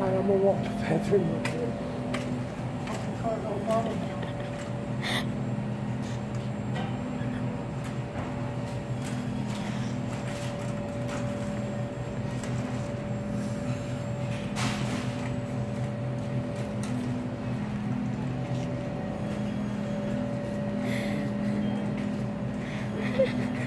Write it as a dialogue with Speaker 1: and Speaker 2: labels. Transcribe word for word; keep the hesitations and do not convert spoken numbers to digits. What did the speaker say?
Speaker 1: Alright, I'm gonna walk to the bathroom real quick.
Speaker 2: Ha ha ha.